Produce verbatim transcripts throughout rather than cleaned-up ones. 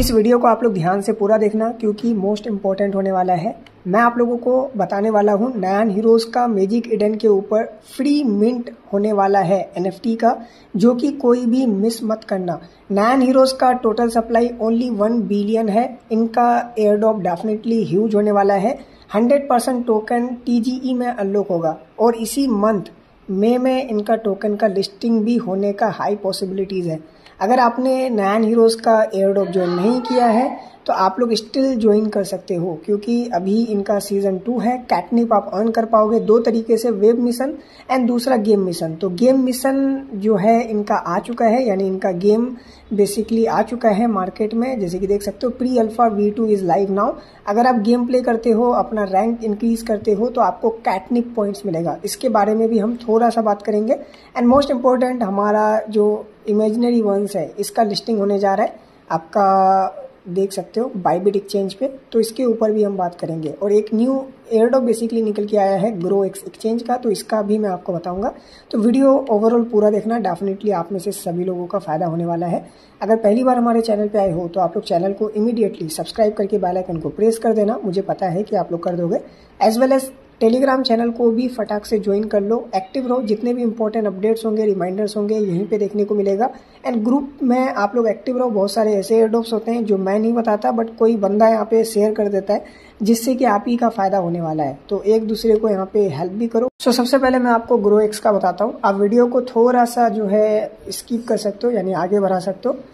इस वीडियो को आप लोग ध्यान से पूरा देखना क्योंकि मोस्ट इम्पॉर्टेंट होने वाला है। मैं आप लोगों को बताने वाला हूँ नायन हीरोज़ का मैजिक ईडन के ऊपर फ्री मिंट होने वाला है एनएफटी का, जो कि कोई भी मिस मत करना। नायन हीरोज़ का total supply only one billion है। इनका एयर ड्रॉप डेफिनेटली ह्यूज होने वाला है। हंड्रेड परसेंट टोकन टीजीई में अनलॉक होगा और इसी मंथ मई में इनका टोकन का लिस्टिंग भी होने का हाई पॉसिबिलिटीज़ है। अगर आपने नायन हीरोज़ का एयर ड्रॉप ज्वाइन नहीं किया है तो आप लोग स्टिल ज्वाइन कर सकते हो, क्योंकि अभी इनका सीज़न टू है। कैटनिप आप अर्न कर पाओगे दो तरीके से, वेब मिशन एंड दूसरा गेम मिशन। तो गेम मिशन जो है इनका आ चुका है, यानी इनका गेम बेसिकली आ चुका है मार्केट में। जैसे कि देख सकते हो pre alpha V two is live now. अगर आप गेम प्ले करते हो, अपना रैंक इंक्रीज करते हो तो आपको कैटनिप पॉइंट्स मिलेगा। इसके बारे में भी हम थोड़ा सा बात करेंगे। एंड मोस्ट इम्पोर्टेंट, हमारा जो इमेजिनरी वंस है इसका लिस्टिंग होने जा रहा है, आपका देख सकते हो बाइबिट एक्सचेंज पे, तो इसके ऊपर भी हम बात करेंगे। और एक न्यू एयरड्रॉप बेसिकली निकल के आया है ग्रो एक्स एक्सचेंज का, तो इसका भी मैं आपको बताऊंगा। तो वीडियो ओवरऑल पूरा देखना, डेफिनेटली आप में से सभी लोगों का फायदा होने वाला है। अगर पहली बार हमारे चैनल पे आए हो तो आप लोग चैनल को इमीडिएटली सब्सक्राइब करके बेल आइकन को प्रेस कर देना, मुझे पता है कि आप लोग कर दोगे। As well as Telegram channel को भी फटाक से ज्वाइन कर लो, एक्टिव रहो। जितने भी इंपॉर्टेंट अपडेट्स होंगे, रिमाइंडर्स होंगे, यहीं पे देखने को मिलेगा। एंड ग्रुप में आप लोग एक्टिव रहो। बहुत सारे ऐसे एयरड्रॉप्स होते हैं जो मैं नहीं बताता, बट कोई बंदा यहाँ पे शेयर कर देता है, जिससे कि आप ही का फायदा होने वाला है। तो एक दूसरे को यहाँ पे हेल्प भी करो। सो so, सबसे पहले मैं आपको ग्रो एक्स का बताता हूँ। आप वीडियो को थोड़ा सा जो है स्किप कर सकते हो, यानी आगे बढ़ा सकते हो।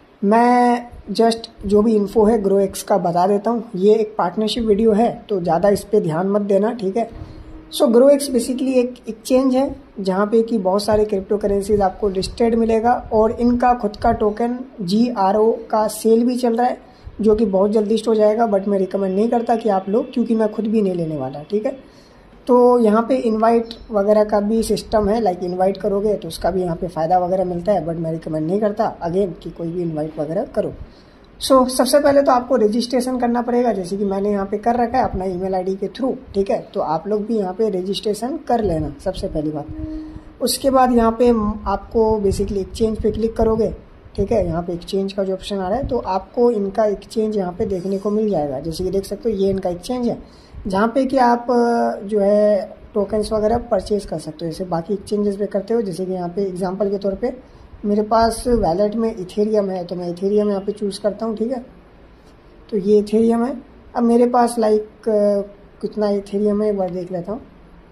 मैं जस्ट जो भी इन्फो है ग्रो एक्स का बता देता हूँ। ये एक पार्टनरशिप वीडियो है तो ज़्यादा इस पर ध्यान मत देना, ठीक है। सो ग्रो एक्स बेसिकली एक एक्सचेंज है जहाँ पे कि बहुत सारे क्रिप्टो करेंसीज आपको लिस्टेड मिलेगा और इनका खुद का टोकन जी आर ओ का सेल भी चल रहा है, जो कि बहुत जल्दी लिस्ट हो जाएगा। बट मैं रिकमेंड नहीं करता कि आप लोग, क्योंकि मैं खुद भी नहीं लेने वाला, ठीक है। तो यहाँ पे इनवाइट वगैरह का भी सिस्टम है, लाइक इनवाइट करोगे तो उसका भी यहाँ पे फ़ायदा वगैरह मिलता है, बट मैं रिकमेंड नहीं करता अगेन कि कोई भी इनवाइट वगैरह करो। सो so, सबसे पहले तो आपको रजिस्ट्रेशन करना पड़ेगा, जैसे कि मैंने यहाँ पे कर रखा है अपना ईमेल आईडी के थ्रू, ठीक है। तो आप लोग भी यहाँ पे रजिस्ट्रेशन कर लेना, सबसे पहली बात। उसके बाद यहाँ पे आपको बेसिकली एक्सचेंज पे क्लिक करोगे, ठीक है। यहाँ पे एक्सचेंज का जो ऑप्शन आ रहा है तो आपको इनका एक्सचेंज यहाँ पे देखने को मिल जाएगा। जैसे कि देख सकते हो ये इनका एक्सचेंज है, जहाँ पे कि आप जो है टोकन्स वगैरह परचेज कर सकते हो, जैसे बाकी एक्सचेंजेस पे करते हो। जैसे कि यहाँ पे एग्जांपल के तौर पे मेरे पास वैलेट में इथेरियम है, तो मैं इथेरियम यहाँ पे चूज़ करता हूँ, ठीक है। तो ये इथेरियम है। अब मेरे पास लाइक कितना इथेरियम है एक बार देख लेता हूँ।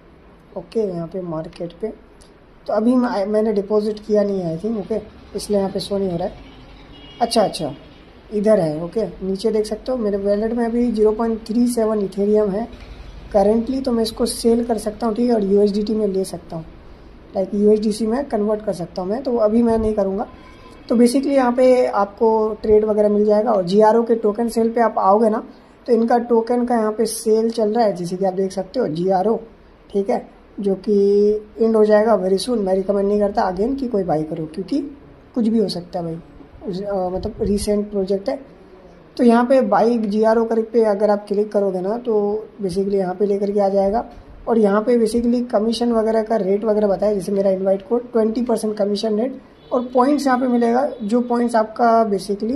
ओके, यहाँ पे मार्केट पे तो अभी मैंने डिपॉजिट किया नहीं है आई थिंक, ओके, इसलिए यहाँ पे शो नहीं हो रहा है। अच्छा अच्छा इधर है, ओके। नीचे देख सकते हो मेरे वैलेट में अभी zero point three seven Ethereum है करेंटली, तो मैं इसको सेल कर सकता हूँ, ठीक है। और यूएसडीटी में ले सकता हूँ, लाइक यूएसडीसी में कन्वर्ट कर सकता हूँ मैं, तो अभी मैं नहीं करूँगा। तो बेसिकली यहाँ पे आपको ट्रेड वगैरह मिल जाएगा। और जीआरओ के टोकन सेल पे आप आओगे ना, तो इनका टोकन का यहाँ पे सेल चल रहा है, जैसे कि आप देख सकते हो जीआरओ, ठीक है, जो कि एंड हो जाएगा वेरी सुन। मैं रिकमेंड नहीं करता अगेन कि कोई बाई करो, क्योंकि कुछ भी हो सकता है भाई, आ, मतलब रिसेंट प्रोजेक्ट है। तो यहाँ पे बाई जीआरओ कर पे अगर आप क्लिक करोगे ना, तो बेसिकली यहाँ पे लेकर के आ जाएगा। और यहाँ पे बेसिकली कमीशन वगैरह का रेट वगैरह बताया, जैसे मेरा invite code twenty percent commission rate, और पॉइंट्स यहाँ पे मिलेगा, जो पॉइंट्स आपका बेसिकली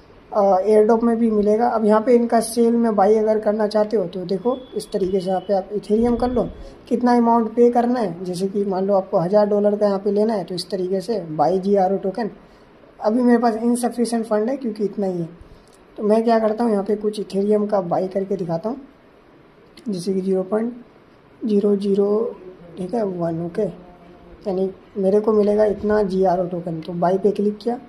एयर ड्रॉप में भी मिलेगा। अब यहाँ पे इनका सेल में बाई अगर करना चाहते हो तो देखो इस तरीके से यहाँ पे आप इथेरियम कर लो, कितना अमाउंट पे करना है। जैसे कि मान लो आपको हज़ार डॉलर का यहाँ पे लेना है, तो इस तरीके से buy G R O token. अभी मेरे पास इनसफिशिएंट फंड है क्योंकि इतना ही है, तो मैं क्या करता हूँ यहाँ पे कुछ इथेरियम का बाई करके दिखाता हूँ, जैसे कि जीरो पॉइंट जीरो जीरो ठीक है वन, ओके। यानी मेरे को मिलेगा इतना जी आर ओ टोकन। तो बाई पे क्लिक किया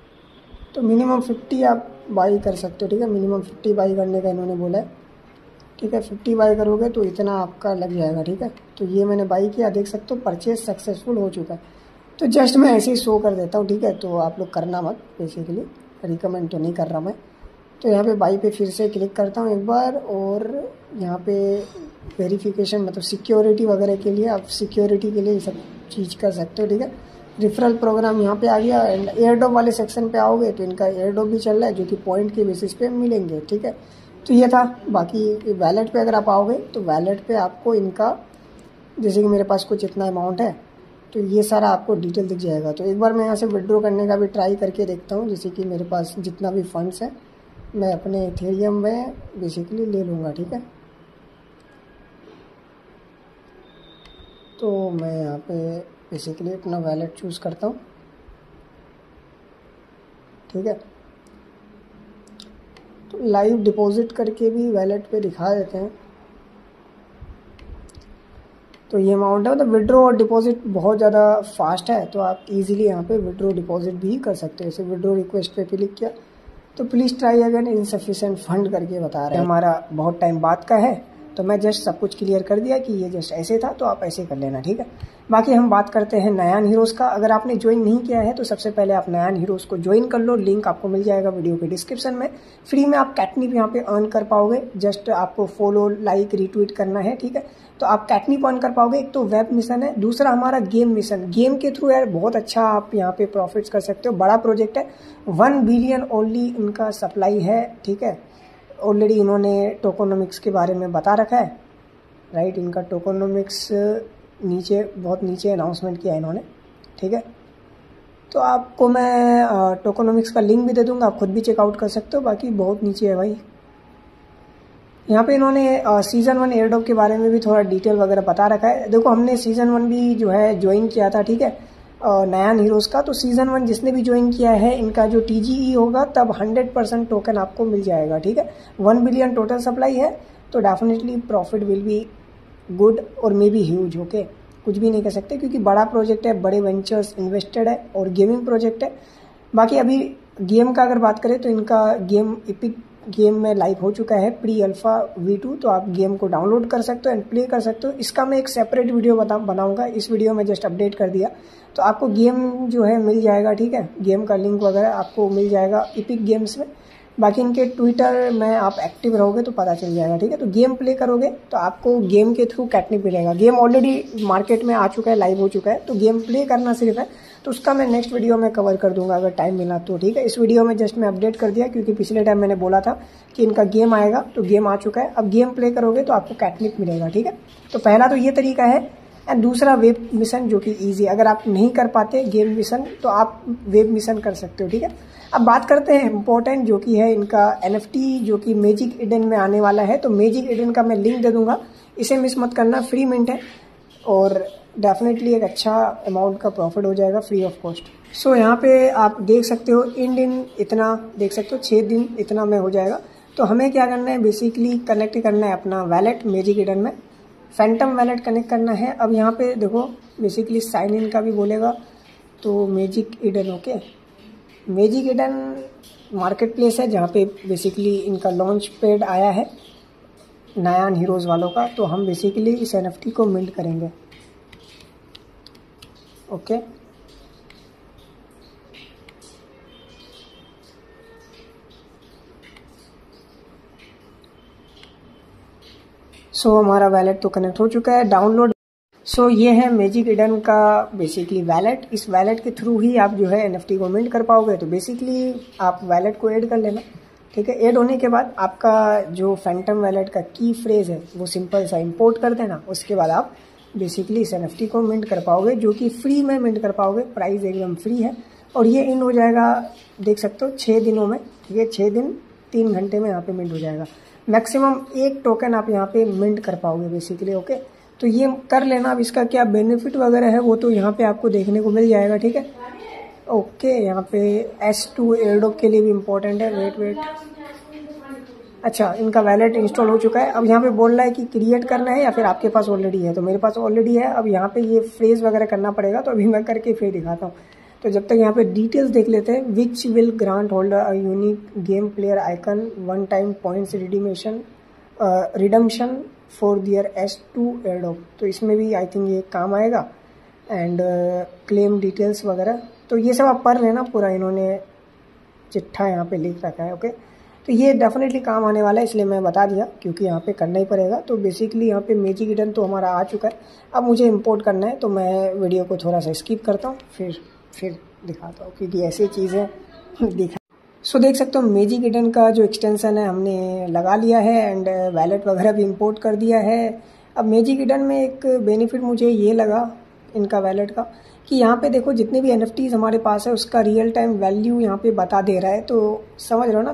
तो मिनिमम फिफ्टी आप बाई कर सकते हो, ठीक है। मिनिमम फिफ्टी बाई करने का इन्होंने बोला है, ठीक है। फिफ्टी बाई करोगे तो इतना आपका लग जाएगा, ठीक है। तो ये मैंने बाई किया, देख सकते हो परचेज सक्सेसफुल हो चुका है। तो जस्ट मैं ऐसे ही शो कर देता हूँ, ठीक है। तो आप लोग करना मत, बेसिकली रिकमेंड तो नहीं कर रहा मैं। तो यहाँ पे बाई पे फिर से क्लिक करता हूँ एक बार, और यहाँ पे वेरिफिकेशन मतलब सिक्योरिटी वगैरह के लिए आप सिक्योरिटी के लिए ये सब चीज़ कर सकते हो, ठीक है। रिफरल प्रोग्राम यहाँ पे आ गया। एंड एयरड्रॉप वाले सेक्शन पे आओगे तो इनका एयरड्रॉप भी चल रहा है, जो कि पॉइंट के बेसिस पे मिलेंगे, ठीक है। तो ये था। बाकी वैलेट पे अगर आप आओगे तो वैलेट पे आपको इनका, जैसे कि मेरे पास कुछ इतना अमाउंट है, तो ये सारा आपको डिटेल दिख जाएगा। तो एक बार मैं यहाँ से विड्रॉ करने का भी ट्राई करके देखता हूँ, जैसे कि मेरे पास जितना भी फंड्स है मैं अपने इथेरियम में बेसिकली ले लूँगा, ठीक है। तो मैं यहाँ पे बेसिकली अपना वैलेट चूज़ करता हूँ, ठीक है। तो लाइव डिपॉजिट करके भी वैलेट पे दिखा देते हैं। तो ये अमाउंट है, मतलब विड्रॉ और डिपॉजिट बहुत ज़्यादा फास्ट है, तो आप इजीली यहाँ पे विड्रॉ डिपॉजिट भी कर सकते हो। जैसे विड्रॉ रिक्वेस्ट पे क्लिक किया तो please try again insufficient fund करके बता रहे हैं। हमारा बहुत टाइम बाद का है, तो मैं जस्ट सब कुछ क्लियर कर दिया कि ये जस्ट ऐसे था, तो आप ऐसे कर लेना, ठीक है। बाकी हम बात करते हैं नयान हीरोज़ का। अगर आपने ज्वाइन नहीं किया है तो सबसे पहले आप नयान हीरोज़ को ज्वाइन कर लो, लिंक आपको मिल जाएगा वीडियो के डिस्क्रिप्शन में। फ्री में आप कैटनिप यहाँ पे अर्न कर पाओगे, जस्ट आपको फॉलो लाइक रिट्वीट करना है, ठीक है। तो आप कैटनिप अर्न कर पाओगे। एक तो वेब मिशन है, दूसरा हमारा गेम मिशन। गेम के थ्रू यार बहुत अच्छा आप यहाँ पे प्रॉफिट्स कर सकते हो। बड़ा प्रोजेक्ट है, वन बिलियन ओनली इनका सप्लाई है, ठीक है। ऑलरेडी इन्होंने टोकोनोमिक्स के बारे में बता रखा है, राइट। इनका टोकोनोमिक्स नीचे, बहुत नीचे अनाउंसमेंट किया है इन्होंने, ठीक है। तो आपको मैं टोकोनोमिक्स का लिंक भी दे दूंगा, आप खुद भी चेकआउट कर सकते हो। बाकी बहुत नीचे है भाई। यहाँ पे इन्होंने सीज़न वन एयरडॉप के बारे में भी थोड़ा डिटेल वगैरह बता रखा है। देखो हमने सीज़न वन भी जो है ज्वाइन किया था, ठीक है, नयान हीरोज़ का। तो सीज़न वन जिसने भी ज्वाइन किया है, इनका जो टीजीई होगा तब हंड्रेड परसेंट टोकन आपको मिल जाएगा, ठीक है। वन बिलियन टोटल सप्लाई है, तो definitely profit will be good और मे बी ह्यूज, ओके। कुछ भी नहीं कह सकते क्योंकि बड़ा प्रोजेक्ट है, बड़े वेंचर्स इन्वेस्टेड है और गेमिंग प्रोजेक्ट है। बाकी अभी गेम का अगर बात करें तो इनका गेम इपिक गेम में लाइव हो चुका है, प्री अल्फा वी टू। तो आप गेम को डाउनलोड कर सकते हो एंड प्ले कर सकते हो। इसका मैं एक सेपरेट वीडियो बता बनाऊंगा, इस वीडियो में जस्ट अपडेट कर दिया। तो आपको गेम जो है मिल जाएगा, ठीक है। गेम का लिंक वगैरह आपको मिल जाएगा इपिक गेम्स में। बाकी इनके ट्विटर में आप एक्टिव रहोगे तो पता चल जाएगा, ठीक है। तो गेम प्ले करोगे तो आपको गेम के थ्रू कैटनिप मिलेगा। गेम ऑलरेडी मार्केट में आ चुका है, लाइव हो चुका है, तो गेम प्ले करना सिर्फ है। तो उसका मैं नेक्स्ट वीडियो में कवर कर दूंगा अगर टाइम मिला तो, ठीक है। इस वीडियो में जस्ट मैं अपडेट कर दिया क्योंकि पिछले टाइम मैंने बोला था कि इनका गेम आएगा, तो गेम आ चुका है। अब गेम प्ले करोगे तो आपको कैटनिप मिलेगा, ठीक है। तो पहला तो ये तरीका है, एंड दूसरा वेब मिशन जो कि ईजी। अगर आप नहीं कर पाते गेम मिशन तो आप वेब मिशन कर सकते हो, ठीक है। अब बात करते हैं इम्पोर्टेंट जो कि है इनका एनएफटी जो कि मैजिक ईडन में आने वाला है। तो मैजिक ईडन का मैं लिंक दे दूंगा, इसे मिस मत करना, फ्री मिंट है और डेफिनेटली एक अच्छा अमाउंट का प्रॉफिट हो जाएगा फ्री ऑफ कॉस्ट। सो यहाँ पे आप देख सकते हो इन दिन इतना देख सकते हो, छः दिन इतना में हो जाएगा। तो हमें क्या करना है, बेसिकली कनेक्ट करना है अपना वैलेट मैजिक ईडन में, फैंटम वैलेट कनेक्ट करना है। अब यहाँ पे देखो बेसिकली साइन इन का भी बोलेगा, तो Magic Eden, okay. Magic Eden marketplace है जहाँ पे बेसिकली इनका लॉन्च पैड आया है नयान हीरोज़ वालों का। तो हम बेसिकली इस एनएफटी को मिंट करेंगे, ओके। सो so, हमारा वैलेट तो कनेक्ट हो चुका है, डाउनलोड। सो so, ये है मैजिक ईडन का बेसिकली वैलेट। इस वैलेट के थ्रू ही आप जो है एनएफटी को मिंट कर पाओगे। तो बेसिकली आप वैलेट को ऐड कर लेना, ठीक है। ऐड होने के बाद आपका जो फैंटम वैलेट का की फ्रेज है वो सिंपल सा इंपोर्ट कर देना। उसके बाद आप बेसिकली इस एनएफटी को मिंट कर पाओगे, जो कि फ्री में मिंट कर पाओगे। प्राइस एकदम फ्री है और ये इन हो जाएगा, देख सकते हो, छः दिनों में, ठीक है। छः दिन तीन घंटे में यहाँ पे मिंट हो जाएगा। मैक्सिमम एक टोकन आप यहाँ पे मिंट कर पाओगे बेसिकली, ओके। तो ये कर लेना। अब इसका क्या बेनिफिट वगैरह है वो तो यहाँ पे आपको देखने को मिल जाएगा, ठीक है, ओके। यहाँ पे एस टू एयरडॉप के लिए भी इम्पोर्टेंट है, वेट वेट अच्छा, इनका वैलेट इंस्टॉल हो चुका है। अब यहाँ पे बोल रहा है कि क्रिएट करना है या फिर आपके पास ऑलरेडी है। तो मेरे पास ऑलरेडी है। अब यहाँ पे ये फ्रेज वगैरह करना पड़ेगा, तो अभी मैं करके फिर दिखाता हूँ। तो जब तक यहाँ पे डिटेल्स देख लेते हैं। Which will grant holder a unique game player icon, one time points redeemation redemption for their S two airdrop. तो इसमें भी आई थिंक ये काम आएगा। एंड क्लेम डिटेल्स वगैरह, तो ये सब आप पढ़ लेना पूरा, इन्होंने चिट्ठा यहाँ पे लिख रखा है, ओके। तो ये डेफिनेटली काम आने वाला है, इसलिए मैं बता दिया क्योंकि यहाँ पे करना ही पड़ेगा। तो बेसिकली यहाँ पे मैजिक ईडन तो हमारा आ चुका है। अब मुझे इंपोर्ट करना है, तो मैं वीडियो को थोड़ा सा स्किप करता हूँ, फिर फिर दिखाता हूँ क्योंकि ऐसी चीज़ें दिखा। सो देख सकते हो मैजिक ईडन का जो एक्सटेंसन है हमने लगा लिया है एंड वैलेट वगैरह भी इंपोर्ट कर दिया है। अब मैजिक ईडन में एक बेनिफिट मुझे ये लगा इनका वैलेट का कि यहाँ पे देखो जितने भी एनएफटीज हमारे पास है उसका रियल टाइम वैल्यू यहाँ पे बता दे रहा है। तो समझ रहे हो ना, थोड़ा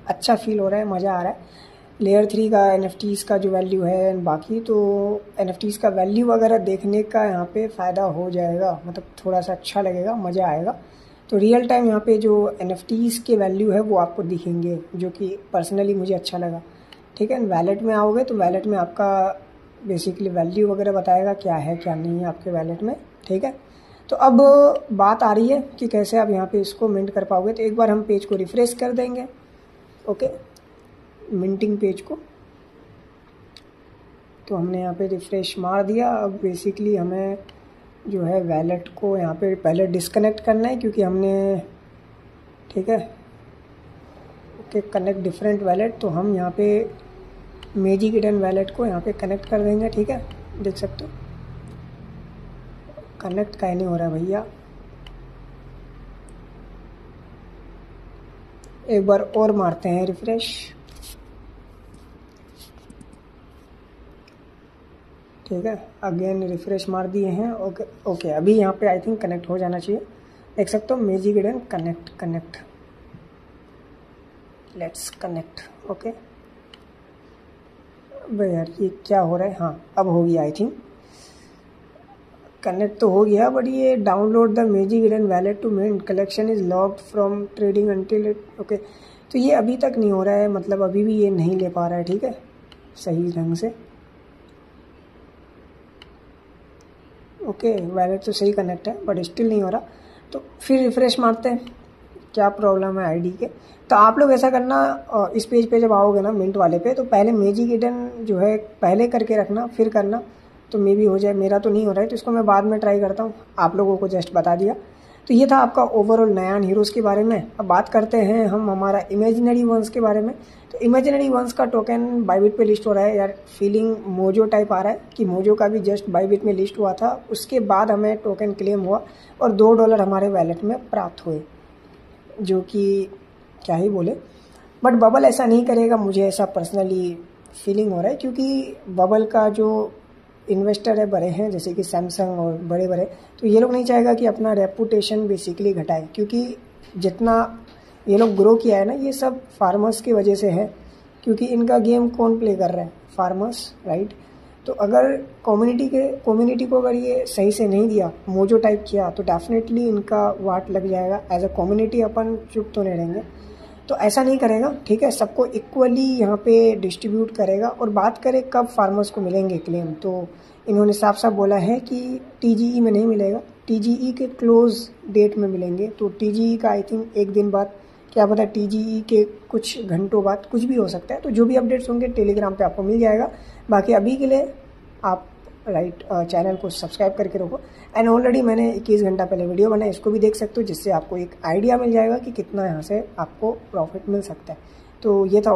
अच्छा फील हो रहा है, मज़ा आ रहा है। लेयर थ्री का एन एफ टीज़ का जो वैल्यू है एंड बाकी तो एन एफ टीज़ का वैल्यू वगैरह देखने का यहाँ पे फ़ायदा हो जाएगा, मतलब थोड़ा सा अच्छा लगेगा, मज़ा आएगा। तो रियल टाइम यहाँ पे जो एन एफ टीज़ के वैल्यू है वो आपको दिखेंगे, जो कि पर्सनली मुझे अच्छा लगा। ठीक है, वैलेट में आओगे तो वैलेट में आपका बेसिकली वैल्यू वगैरह बताएगा क्या है क्या नहीं है आपके वैलेट में। ठीक है, तो अब बात आ रही है कि कैसे आप यहाँ पे इसको मिंट कर पाओगे। तो एक बार हम पेज को रिफ्रेश कर देंगे, ओके, मिंटिंग पेज को। तो हमने यहाँ पे रिफ्रेश मार दिया। अब बेसिकली हमें जो है वैलेट को यहाँ पे पहले डिस्कनेक्ट करना है, क्योंकि हमने, ठीक है, ओके, कनेक्ट डिफरेंट वैलेट। तो हम यहाँ पे मैजिक ईडन वैलेट को यहाँ पे कनेक्ट कर देंगे। ठीक है, देख सकते हो कनेक्ट का नहीं हो रहा है भैया। एक बार और मारते हैं रिफ्रेश। ठीक है, अगेन रिफ्रेश मार दिए हैं। ओके ओके, अभी यहाँ पे आई थिंक कनेक्ट हो जाना चाहिए। देख सकते हो Magic Eden connect connect let's connect. Okay भाई यार ये क्या हो रहा है। हाँ अब हो गया, आई थिंक कनेक्ट तो हो गया, बट ये download the Magic Eden wallet to mint collection is locked from trading until it. Okay, तो ये अभी तक नहीं हो रहा है, मतलब अभी भी ये नहीं ले पा रहा है। ठीक है, सही ढंग से। ओके, वैलेट तो सही कनेक्ट है बट स्टिल नहीं हो रहा। तो फिर रिफ्रेश मारते हैं, क्या प्रॉब्लम है आईडी के। तो आप लोग ऐसा करना, इस पेज पे जब आओगे ना मिंट वाले पे, तो पहले मैजिक ईडन जो है पहले करके रखना, फिर करना, तो मे भी हो जाए। मेरा तो नहीं हो रहा है, तो इसको मैं बाद में ट्राई करता हूँ। आप लोगों को जस्ट बता दिया। तो ये था आपका ओवरऑल नायान हीरोज़ के बारे में। अब बात करते हैं हम हमारा इमेजिनरी वंस के बारे में। तो इमेजिनरी वंस का टोकन बाइबिट पे लिस्ट हो रहा है यार। फीलिंग मोजो टाइप आ रहा है कि मोजो का भी जस्ट बाइबिट में लिस्ट हुआ था, उसके बाद हमें टोकन क्लेम हुआ और दो डॉलर हमारे वैलेट में प्राप्त हुए, जो कि क्या ही बोले। बट बबल ऐसा नहीं करेगा, मुझे ऐसा पर्सनली फीलिंग हो रहा है, क्योंकि बबल का जो इन्वेस्टर है बड़े हैं, जैसे कि सैमसंग और बड़े बड़े, तो ये लोग नहीं चाहेगा कि अपना रेपुटेशन बेसिकली घटाए, क्योंकि जितना ये लोग ग्रो किया है ना, ये सब फार्मर्स की वजह से है, क्योंकि इनका गेम कौन प्ले कर रहा है, फार्मर्स, राइट। तो अगर कम्युनिटी के कम्युनिटी को अगर ये सही से नहीं दिया, मोजो टाइप किया, तो डेफिनेटली इनका वाट लग जाएगा। एज अ कम्युनिटी अपन चुप तो नहीं रहेंगे, तो ऐसा नहीं करेगा। ठीक है, सबको इक्वली यहाँ पे डिस्ट्रीब्यूट करेगा। और बात करें कब फार्मर्स को मिलेंगे क्लेम, तो इन्होंने साफ साफ बोला है कि टीजीई में नहीं मिलेगा, टीजीई के क्लोज डेट में मिलेंगे। तो टीजीई का आई थिंक एक दिन बाद, क्या पता टीजीई के कुछ घंटों बाद, कुछ भी हो सकता है। तो जो भी अपडेट्स होंगे टेलीग्राम पे आपको मिल जाएगा। बाकी अभी के लिए आप राइट चैनल को सब्सक्राइब करके रखो। एंड ऑलरेडी मैंने इक्कीस घंटा पहले वीडियो बनाया, इसको भी देख सकते हो, जिससे आपको एक आइडिया मिल जाएगा कि कितना यहाँ से आपको प्रॉफिट मिल सकता है। तो ये था